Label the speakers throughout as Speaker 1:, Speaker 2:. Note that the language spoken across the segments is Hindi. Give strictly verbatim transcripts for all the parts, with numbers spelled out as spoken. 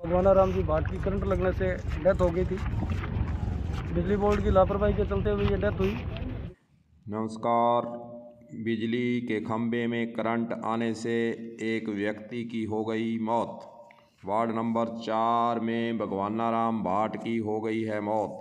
Speaker 1: भगवाना राम जी भाट की करंट लगने से डेथ हो गई थी। बिजली बोर्ड की लापरवाही के चलते हुए ये डेथ हुई।
Speaker 2: नमस्कार। बिजली के खंभे में करंट आने से एक व्यक्ति की हो गई मौत। वार्ड नंबर चार में भगवाना राम भाट की हो गई है मौत।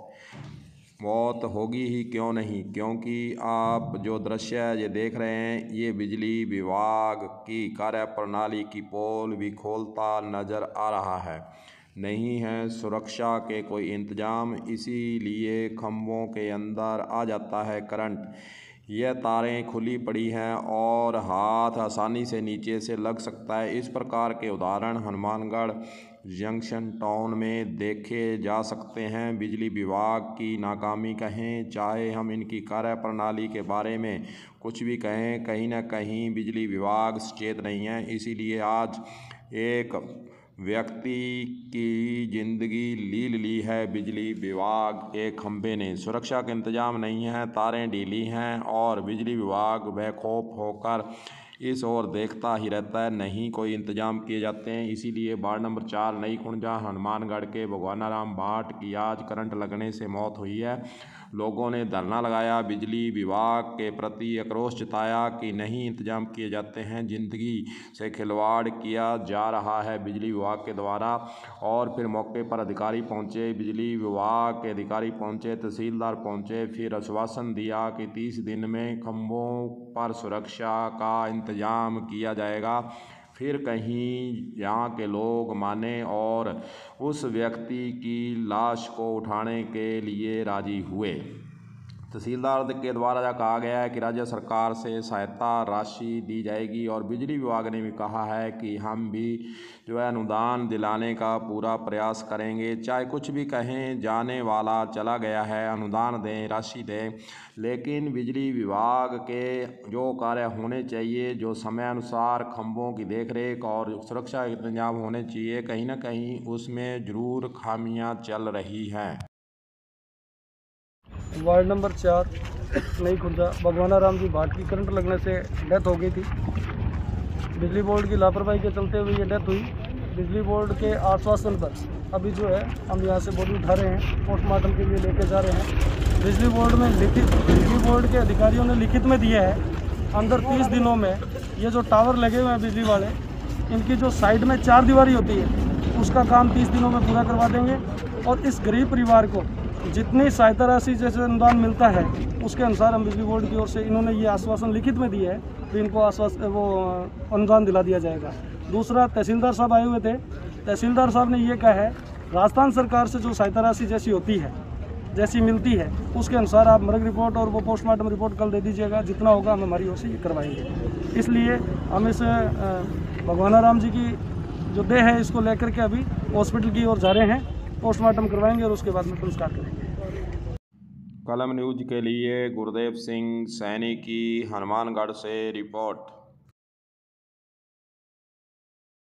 Speaker 2: मौत होगी ही क्यों नहीं, क्योंकि आप जो दृश्य ये देख रहे हैं ये बिजली विभाग की कार्यप्रणाली की पोल भी खोलता नज़र आ रहा है। नहीं है सुरक्षा के कोई इंतज़ाम, इसीलिए खंभों के अंदर आ जाता है करंट। यह तारें खुली पड़ी हैं और हाथ आसानी से नीचे से लग सकता है। इस प्रकार के उदाहरण हनुमानगढ़ जंक्शन टाउन में देखे जा सकते हैं। बिजली विभाग की नाकामी कहें, चाहे हम इनकी कार्यप्रणाली के बारे में कुछ भी कहें, कहीं ना कहीं बिजली विभाग सचेत नहीं है। इसीलिए आज एक व्यक्ति की ज़िंदगी लील ली है बिजली विभाग के खंभे ने। सुरक्षा के इंतजाम नहीं है, तारें ढीली हैं और बिजली विभाग बेखौफ होकर इस ओर देखता ही रहता है। नहीं कोई इंतजाम किए जाते हैं। इसीलिए वार्ड नंबर चार नई खुर्जा हनुमानगढ़ के भगवाना राम भाट की आज करंट लगने से मौत हुई है। लोगों ने धरना लगाया, बिजली विभाग के प्रति आक्रोश जताया कि नहीं इंतजाम किए जाते हैं, ज़िंदगी से खिलवाड़ किया जा रहा है बिजली विभाग के द्वारा। और फिर मौके पर अधिकारी पहुंचे, बिजली विभाग के अधिकारी पहुंचे, तहसीलदार पहुंचे, फिर आश्वासन दिया कि तीस दिन में खंभों पर सुरक्षा का इंतजाम किया जाएगा। फिर कहीं यहाँ के लोग माने और उस व्यक्ति की लाश को उठाने के लिए राजी हुए। तहसीलदार के द्वारा कहा गया है कि राज्य सरकार से सहायता राशि दी जाएगी और बिजली विभाग ने भी कहा है कि हम भी जो है अनुदान दिलाने का पूरा प्रयास करेंगे। चाहे कुछ भी कहें, जाने वाला चला गया है, अनुदान दें, राशि दें, लेकिन बिजली विभाग के जो कार्य होने चाहिए, जो समय अनुसार खंभों की देखरेख और सुरक्षा के इंतजाम होने चाहिए, कहीं ना कहीं उसमें ज़रूर खामियां चल रही हैं।
Speaker 1: वार्ड नंबर चार नई खुर्जा भगवाना राम जी भाट की करंट लगने से डेथ हो गई थी। बिजली बोर्ड की लापरवाही के चलते हुए ये डेथ हुई। बिजली बोर्ड के आश्वासन पर अभी जो है हम यहाँ से बॉडी उठा रहे हैं, पोस्टमार्टम के लिए लेके जा रहे हैं। बिजली बोर्ड में लिखित बिजली बोर्ड के अधिकारियों ने लिखित में दिया है अंदर तीस दिनों में ये जो टावर लगे हुए हैं बिजली वाले, इनकी जो साइड में चार दीवारी होती है उसका काम तीस दिनों में पूरा करवा देंगे। और इस गरीब परिवार को जितनी सहायता राशि जैसे अनुदान मिलता है उसके अनुसार हम बिजली बोर्ड की ओर से इन्होंने ये आश्वासन लिखित में दिया है तो इनको आश्वासन वो अनुदान दिला दिया जाएगा। दूसरा, तहसीलदार साहब आए हुए थे। तहसीलदार साहब ने ये कहा है राजस्थान सरकार से जो सहायता राशि जैसी होती है, जैसी मिलती है, उसके अनुसार आप मृग रिपोर्ट और वो पोस्टमार्टम रिपोर्ट कल दे दीजिएगा। जितना होगा हम हमारी ओर से ये करवाएंगे। इसलिए हम इस भगवाना राम जी की जो देह है इसको लेकर के अभी हॉस्पिटल की ओर जा रहे हैं, पोस्टमार्टम करवाएंगे और उसके बाद में संस्कार करेंगे।
Speaker 2: कलम न्यूज के लिए गुरदेव सिंह सैनी की हनुमानगढ़ से रिपोर्ट।